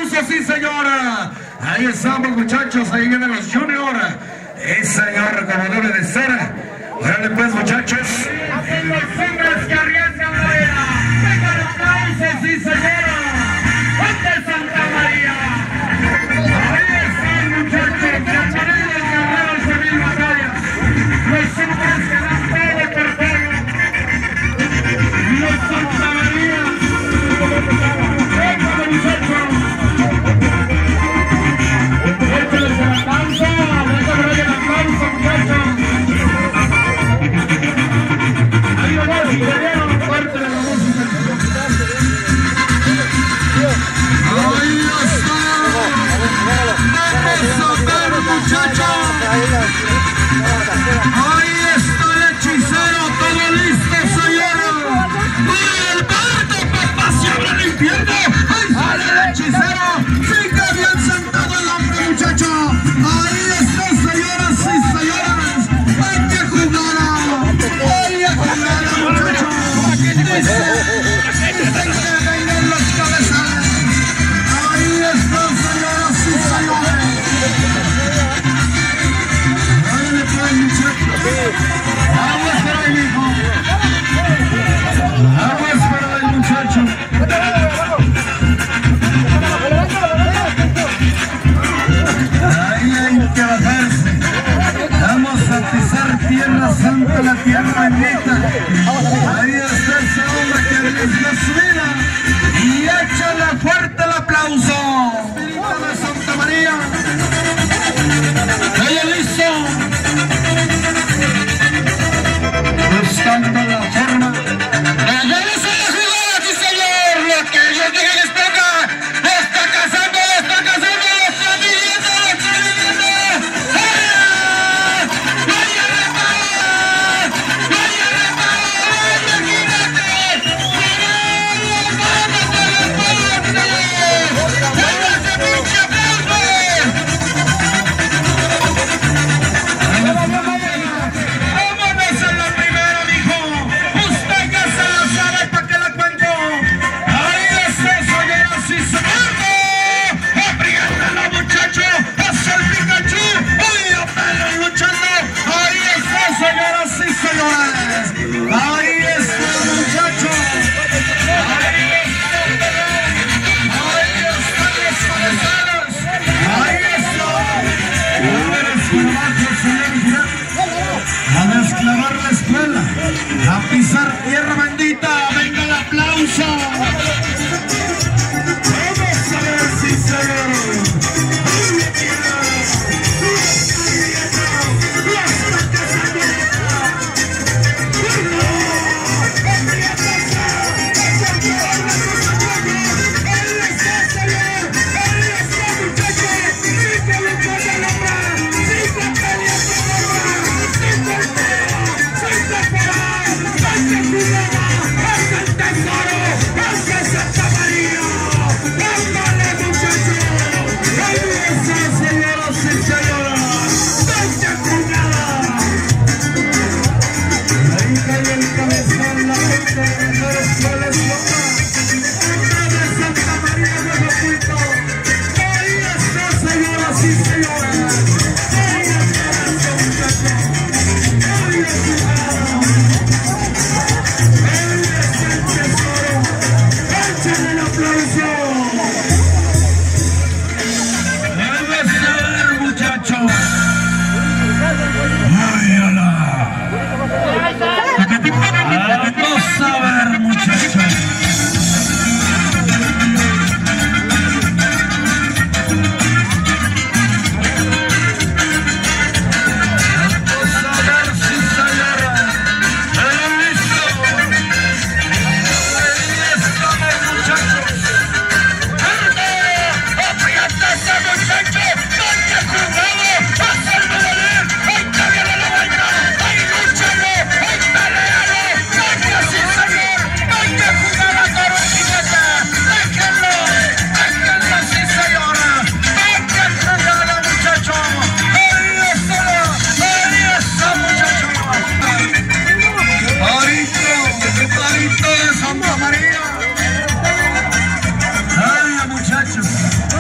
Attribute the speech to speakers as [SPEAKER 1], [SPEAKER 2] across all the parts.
[SPEAKER 1] aplauso, sí señora. Ahí estamos muchachos, ahí vienen los Junior. Señor, como debe de ser. Órale pues muchachos. Hacen los hombres que arriesgan la vida. Venga el aplauso, sí señora. ¡Ante Santa María! Ahí están muchachos, preparados guerreros de mil batallas. Los hombres que dan todo por todo. Los Santa María. Venga muchachos. Échales el aplauso, déjame el aplauso muchachos. Ahí lo vas, ingeniero, fuerte de la música. Ahí está. Vamos a ver muchachos. Ahí está el hechicero, todo listo señor. Alberto, papá, se abre el infierno. Ahí sale el hechicero. Sigue bien sentado el hombre muchacho. Ahí está señoras y señores. Hay que jugar. Hay que jugar muchachos. Dicen que vengan los cabezales. Ahí está señoras y señores. Ahí le traen muchachos.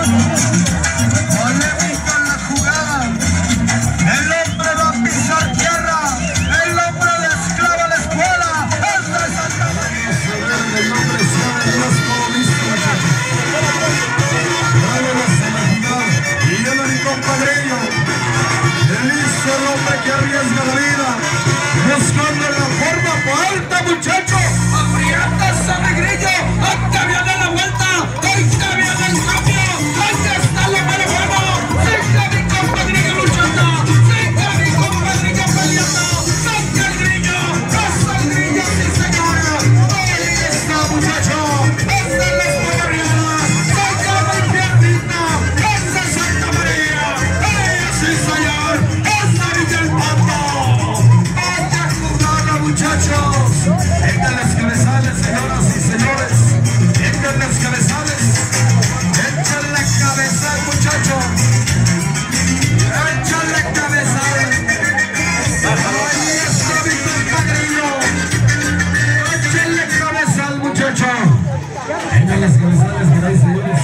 [SPEAKER 1] Polémica en la jugada. El hombre va a pisar tierra. El hombre de esclava a la escuela. Esta es Santa María. El nombre sea de Dios todo listo, muchachos. Vámonos a la jugada. Y el único padrino. Listo el hombre que arriesga la vida. Buscando la forma falta, muchacho. Aprieta ese negrillo. Acá viene la vuelta. Ahí está bien el cambio. Ahí está la mano bueno. Venga mi compadrillo luchando. Venga mi compadrillo peleando. Venga el grillo. Pasa el grillo, sí señora. Ahí está, muchacho. Esta es la escuadrilla. Venga mi piernita. Esa es Santa María. Sí señor. Esa Villa el Pato. Vaya jugada, muchachos. Échales cabezales, señoras y señores. Échales cabezales. Échale cabezal, muchacho. Échale cabezal. Ahí está Víctor Padrino. Échale cabezal, muchacho. Échales cabezales, por ahí, señores.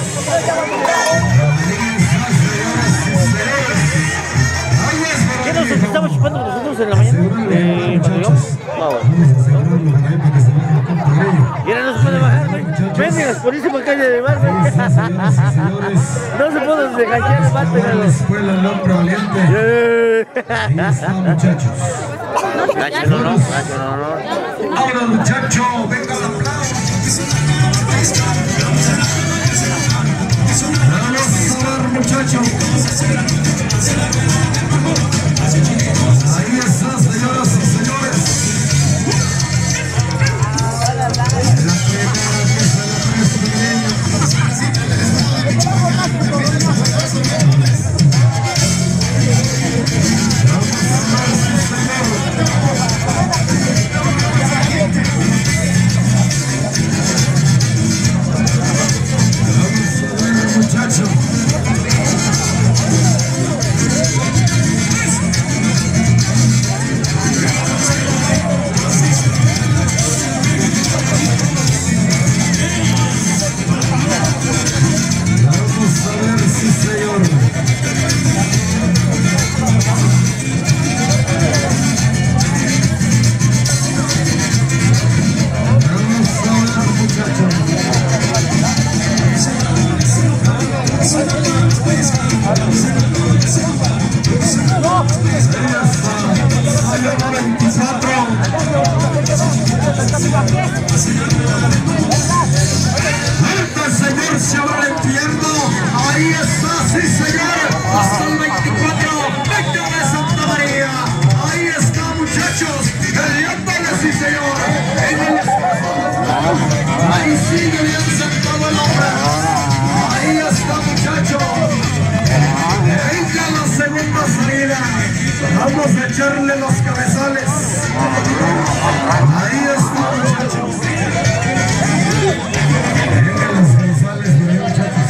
[SPEAKER 2] ¿Qué nos estamos chupando nosotros en la mañana? Y ahora no se puede bajar, güey. Vende las purísimas calles de bar, güey. No se puede desganchar el bar, pero...
[SPEAKER 1] La escuela, el hombre valiente. Ahí está, muchachos.
[SPEAKER 2] Gacho, no.
[SPEAKER 1] Ahora, muchacho, venga el aplauso. Vamos a ver, muchachos. Ahí está, señoras y señores. La primera que se la brasileña. Muchacho. Vamos a ver si señor. Vamos a ver, muchachos. Alta, señor, se abre el infierno. Ahí está, sí, señor. Hasta el 24. Venga de Santa María. Ahí está, muchachos. Peleándole, sí, señor. Ahí sigue bien sentado el hombre. Ahí está, muchachos. Venga la segunda salida. Vamos a echarle los cabezales. Ahí está, muchachos. Venga los cabezales, muchachos.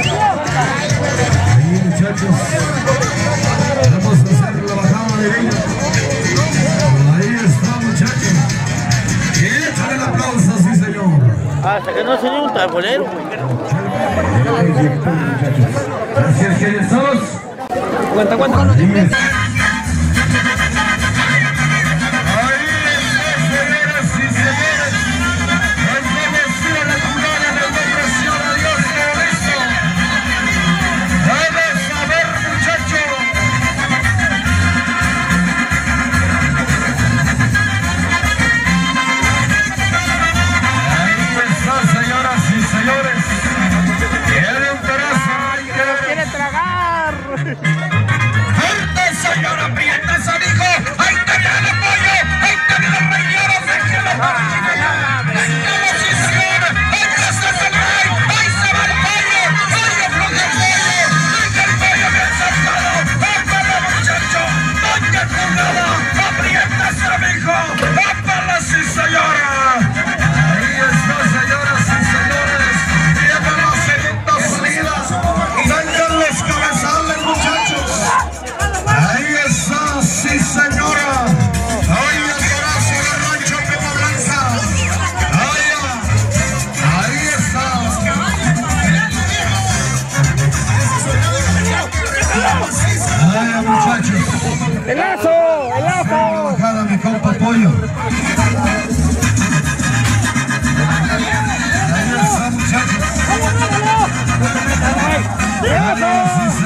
[SPEAKER 1] Ahí, muchachos. Vamos a hacer la bajada de vino. Ahí está, muchachos. Y échale el aplauso, sí, señor.
[SPEAKER 2] Hasta que no se dio un tabolero.
[SPEAKER 1] Gracias, ¿quiénes todos?
[SPEAKER 2] Cuenta.
[SPEAKER 1] ¡Fuerte, señor! Vaya, muchachos.
[SPEAKER 2] ¡El lazo! ¡El lazo!
[SPEAKER 1] Bajada, mi compa Pollo. Ahí está, muchachos.
[SPEAKER 2] ¡El lazo!